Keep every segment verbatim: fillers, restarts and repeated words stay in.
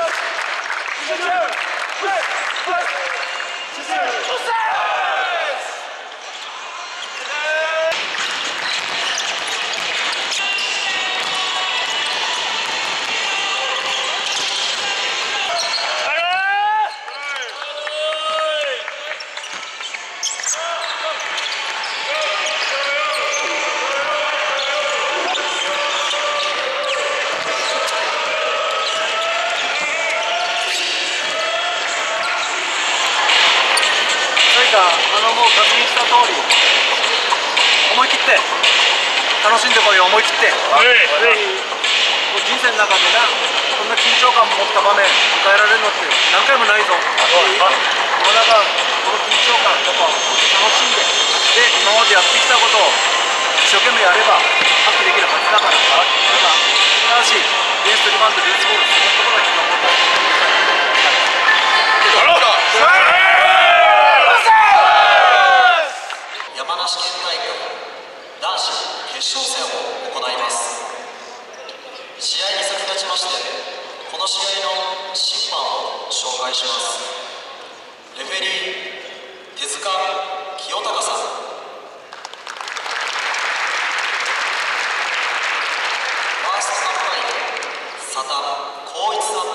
あのもう確認した通り思い切って楽しんでこいよ。思い切って、もう人生の中でなこんな緊張感持った場面迎えられるのって何回もないぞ。この中この緊張感やっぱ楽しんで、で今までやってきたことを一生懸命やれば発揮できるはずだから。ただしデンストリバンドデンスボールそのところが一番問題。 山梨県大会男子決勝戦を行います。試合に先立ちましてこの試合の審判を紹介します。レフェリー手塚清隆さん、ファーストアンパイア佐田浩一さん、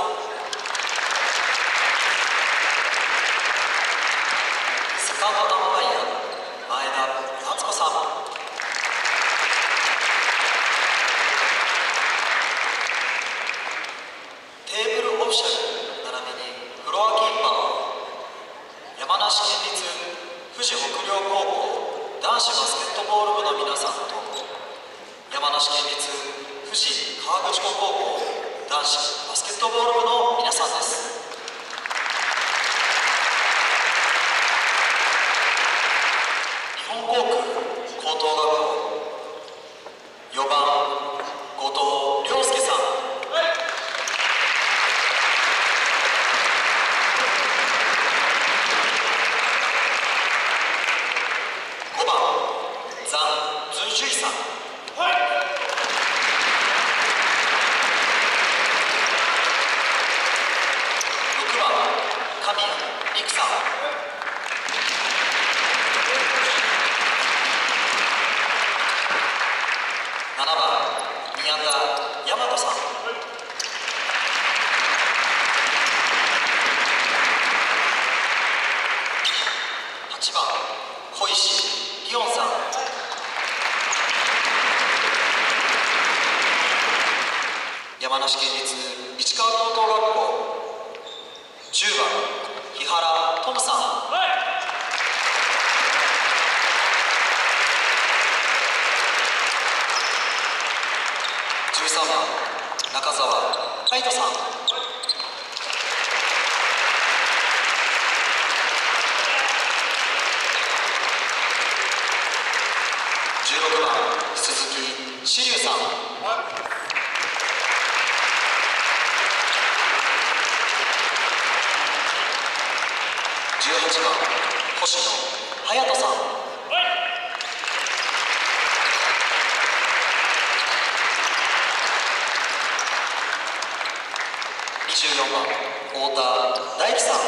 セカンドアンパイア前田夏子さん、テーブルオフィシャル並びにフロアキーパーは山梨県立富士北陵高校男子バスケットボール部の皆さんと山梨県立富士河口湖高校男子バスケットボール部の皆さんです。日本航空高等学校よばん後藤亮介さん、ごばんザン・ズンジュイさん、ろくばん神谷陸さん、ななばん宮田大和さん、はちばん小石リオンさん、山梨県立市川高等学校じゅうばん日原トムさん、じゅうさんばん中澤海斗さん、じゅうろくばん鈴木志龍さん、じゅうはちばん星野隼人さん、にじゅうよんばん太田大樹さん、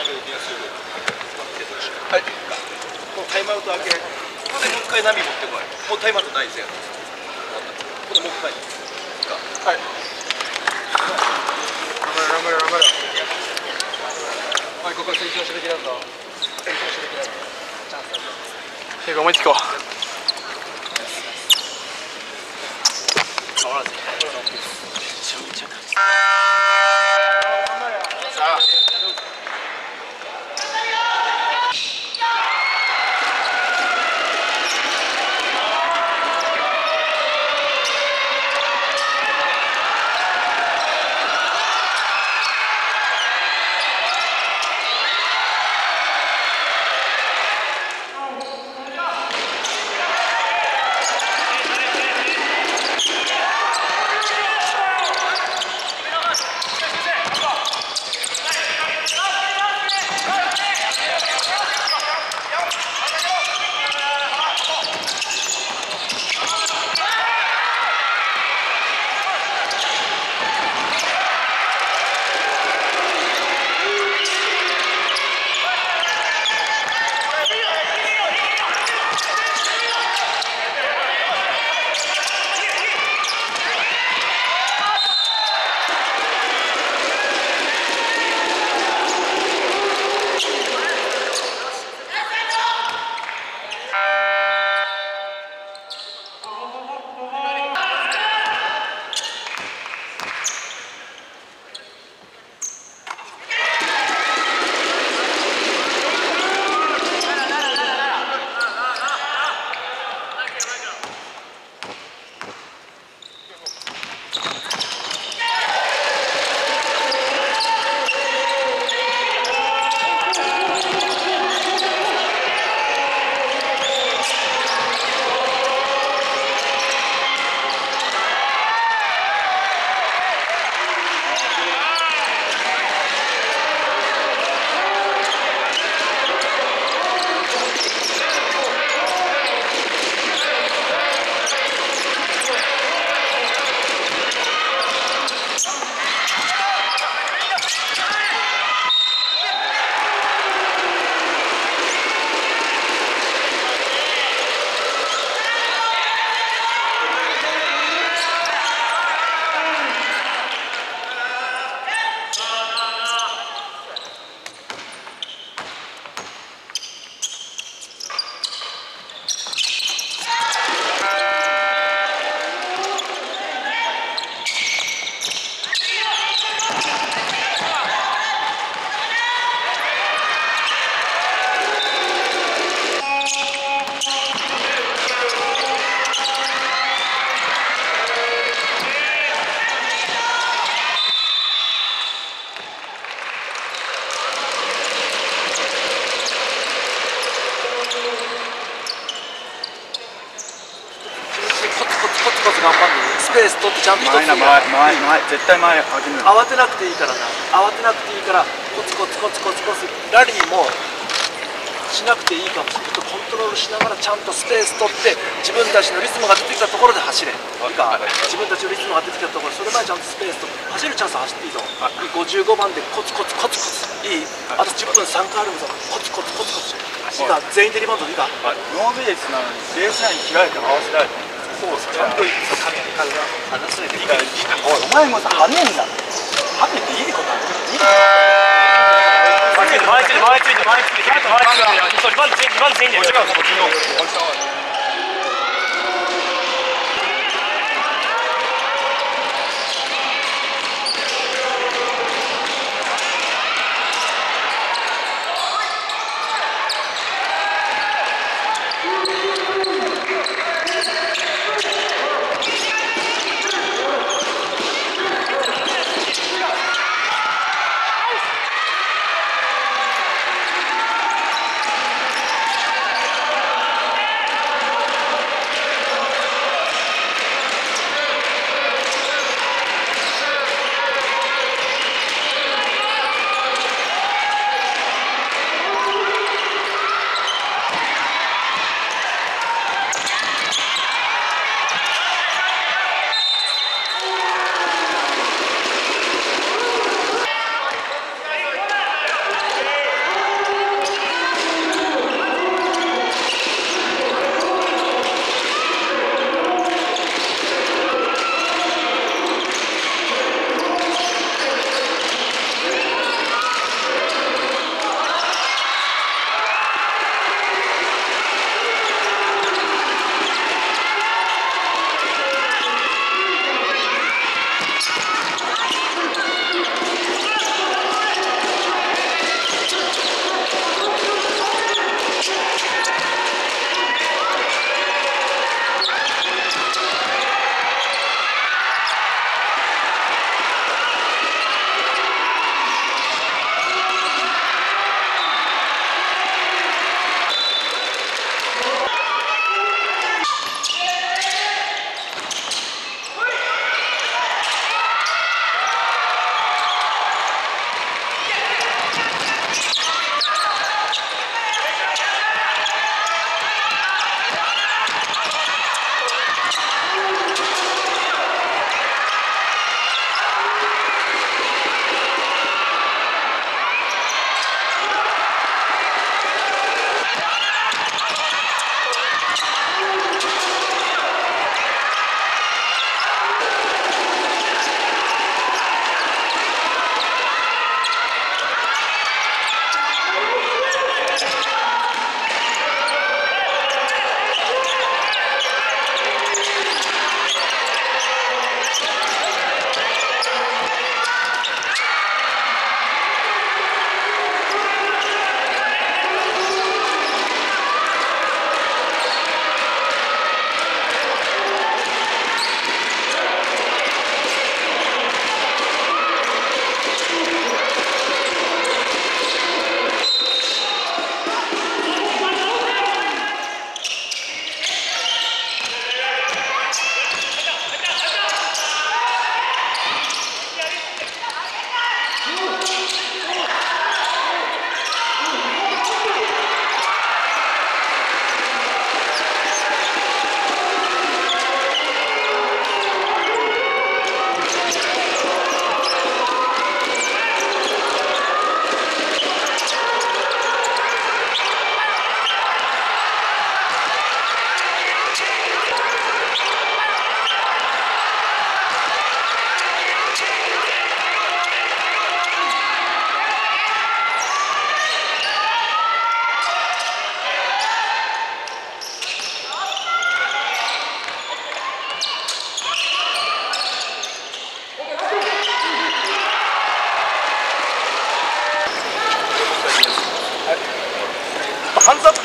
はい、このタイムアウト明け、ここでもう一回波持ってこい。もうタイムアウトないですよ。ここでもう一回。はい。頑張れ頑張れ頑張れ。はい、ここは成長すべきだぞ。成長すべきだぞ。チャンスだぞ。最後思いつこう。変わらず。めちゃめちゃ勝つ。さあ。スペース取ってちゃんと一つ前前前絶対前始める。慌てなくていいからな。慌てなくていいからコツコツコツコツコツラリーもしなくていいかもしれない。コントロールしながらちゃんとスペース取って自分たちのリズムが出てきたところで走れ。いいか、自分たちのリズムが出てきたところ、それまでちゃんとスペースと走るチャンスは走っていいぞ。ごじゅうごばんでコツコツコツコツいい。あとじゅっぷんさんかいあるぞ。コツコツコツコツいいか、全員でリバウンドいいか。ノーベースなのにベースライン開いて合わせられてそうちゃんと離されていいから。おい、お前もさ、跳ねんだ。跳ねていいことなんだよ。前ついて前ついて前ついて前ついて前ついてそう、リバウンドリバウンド全員で。違う、こっちの。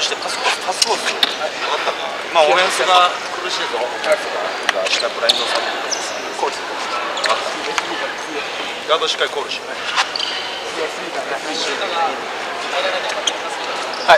してパスコースパスコース。まあオフェンスが苦しいぞ。下ブラインドされてます。コールする。ガードしっかりコールしない。はい。はい。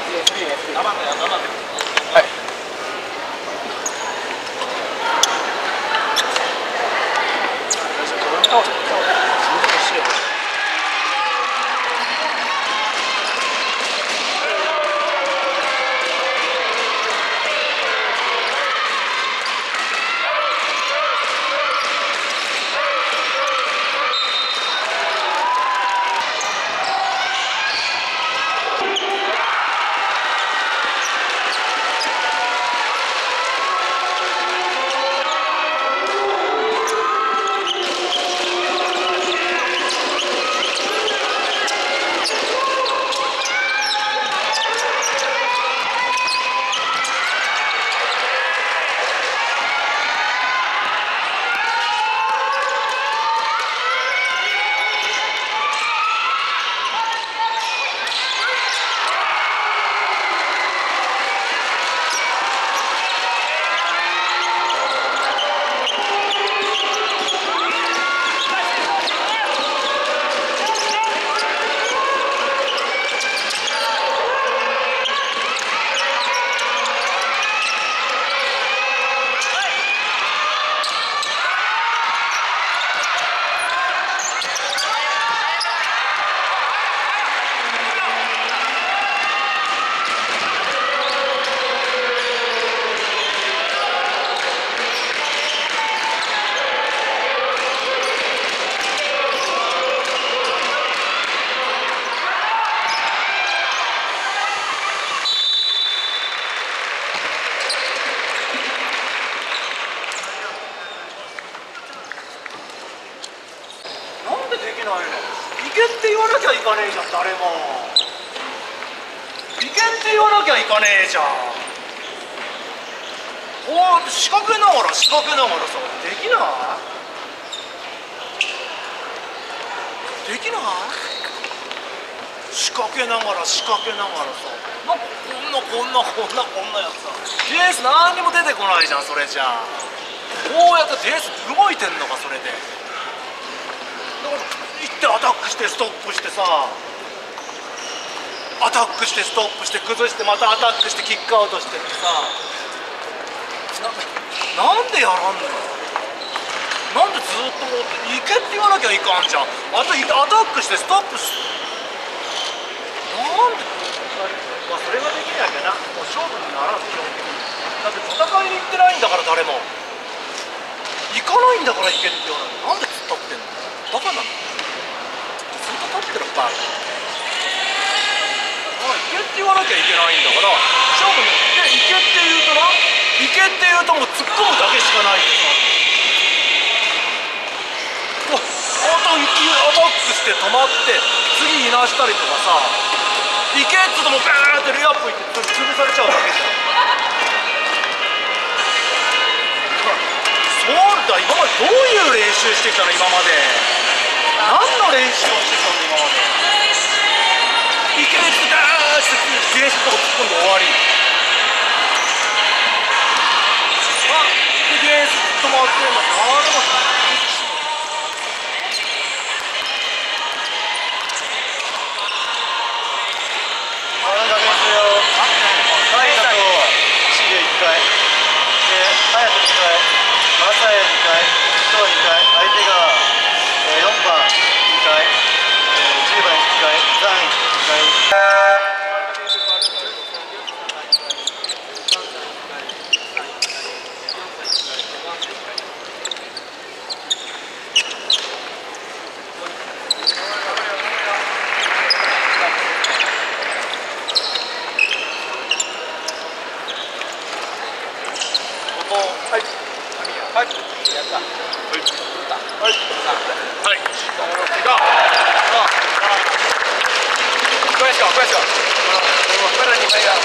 いけって言わなきゃいかねえじゃん、誰も。いけって言わなきゃいかねえじゃん。おー、仕掛けながら仕掛けながらさ、できないできない仕掛けながら仕掛けながらさ、なんかこんなこんなこんなこんなやつさ、ディフェンス何にも出てこないじゃん、それじゃあ。こうやってディフェンス動いてんのか、それで。だから行ってアタックしてストップしてさ、アタックしてストップして崩してまたアタックしてキックアウトしてってさ、な, なんでやらんの。なんでずっともう行けって言わなきゃいかんじゃん。あとアタックしてストップしなんで、まあ、それができなきゃな、もう勝負にならんでしょ。だって戦いに行ってないんだから、誰も行かないんだから行けって言わない。なんで突っ立ってんの、バカなの。ずっと立ってるバカ。行けって言わなきゃいけないんだから勝負にで行けって言うとな、行けって言うともう突っ込むだけしかないってさ、うわアタックして止まって次いなしたりとかさ、行けっつうともうバーってレイアップいって潰されちゃうだけじゃん。そうだ、今までどういう練習してきたの、今まで何の練習をしてきたの、今まで。行けっつってダーッてディフェンスのとこ突っ込んで終わり。あでディフェンス止まってんの誰もはいはい、やった。はい。はい。はい。Questo, questo. Guarda di Maia.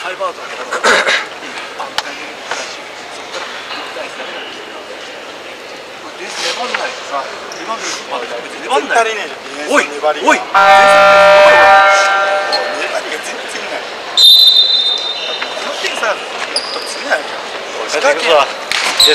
ァイブアウトだけど、そこからレース粘んないとさ、粘んないとまあ別に粘んない。おいおい、粘りが全然ない。この点さ、次ないじゃん。仕掛け。です。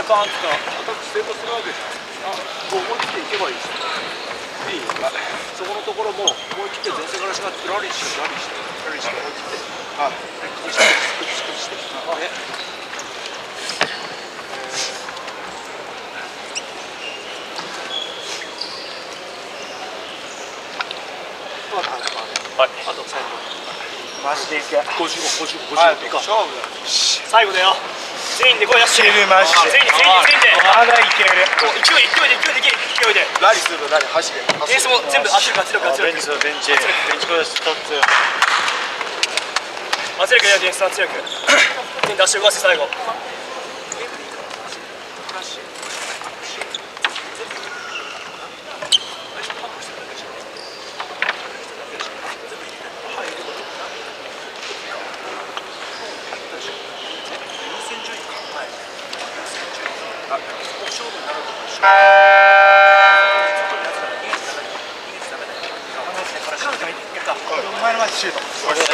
カーンって言ったらアタック成功するわけじゃん。あ、もう思い切っていけばいいしいいよ。そこのところも思い切って前線からしまってラリーしてラリーしてラリーして思い切ってはい崩して崩してあねはい、 あと最後マジでいけ。 ごじゅうご、ごじゅうご、ごじゅうご。勝負だよ。 最後だよ。全員で声出して。いけるマジで。全員全員全員で。まだいける。勢い勢いで勢いで勢いで。 ラリーするとラリー走れ。 ベースも全部圧力圧力圧力。 ベンチベンチベンチプレス一つ。 圧力やディフェンス圧力。全員出して動かして最後。 前の前シュート。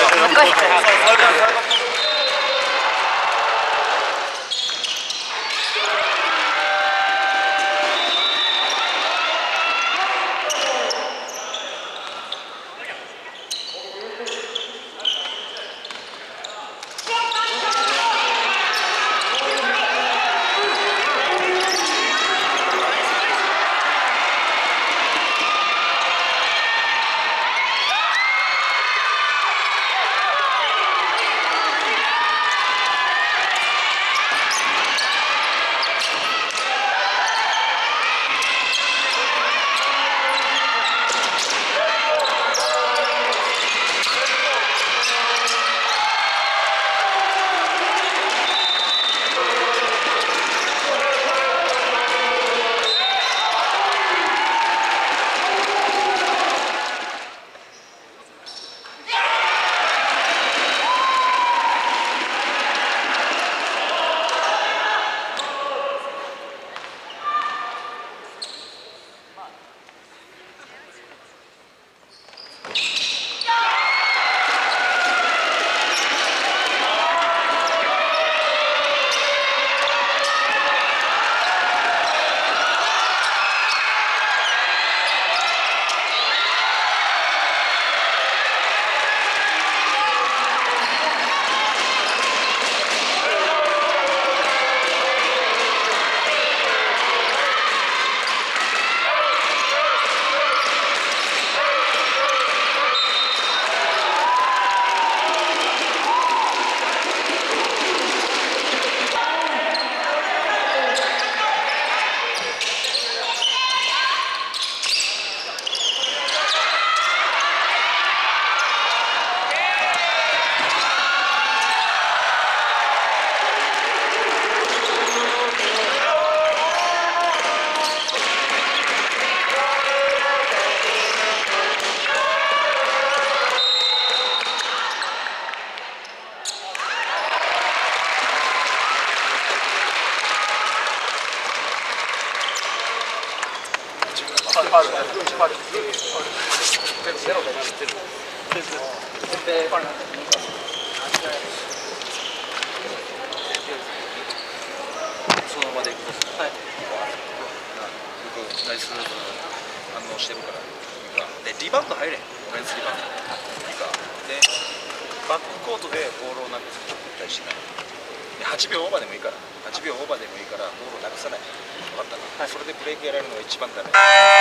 その場で行くと、はい、僕ナイス反応してるからでリバウンド入れオフェンスリバウンドいいかでバックコートでボールをなくすこと絶対しないではちびょうオーバーでもいいからはちびょうオーバーでもいいからボールをなくさない分かったな、はい、それでブレーキやられるのが一番ダメ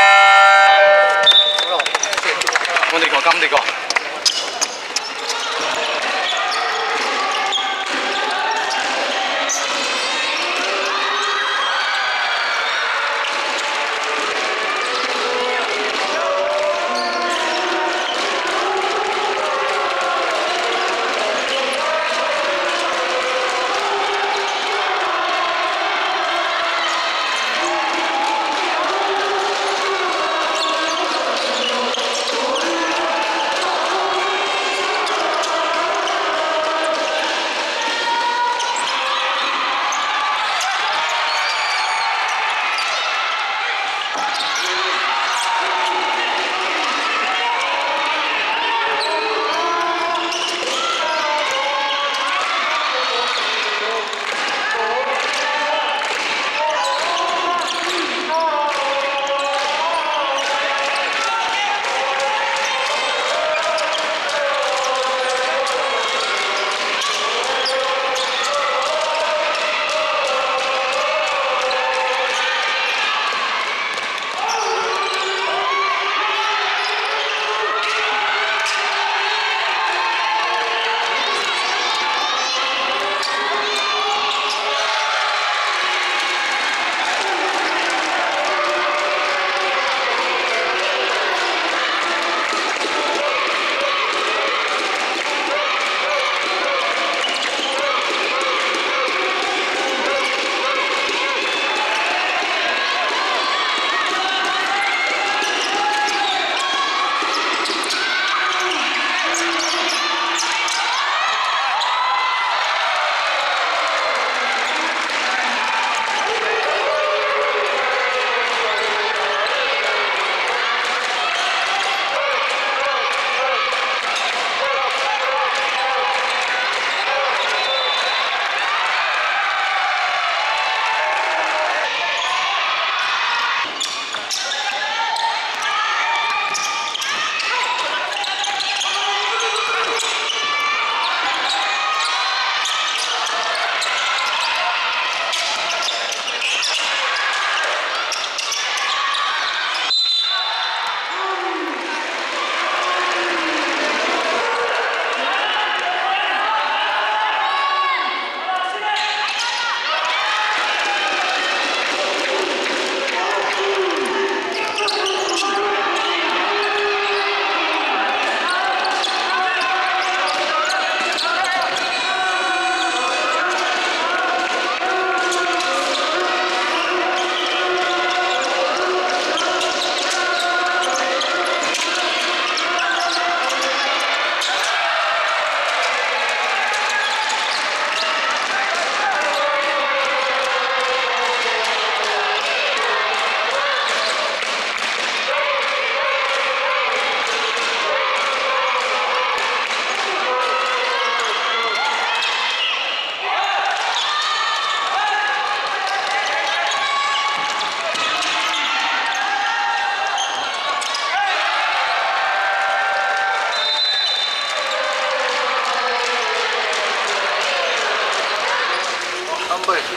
頑張っていこう頑張っていこう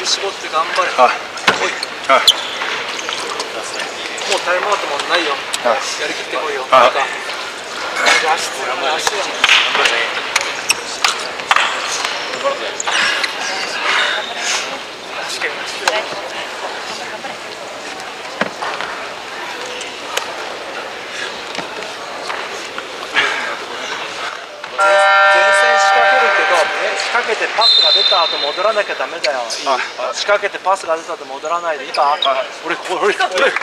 り絞って頑張れ。 はい。 おい。 はい。 もうタイムアウトもないよ。 はい。 やりきってこいよ。 はい。 足つらない足は。前線仕掛けるけど、仕掛けてパスが出た後戻らなきゃダメだよ。仕掛けてパスが出た後戻らないでいいか。俺これこれこれ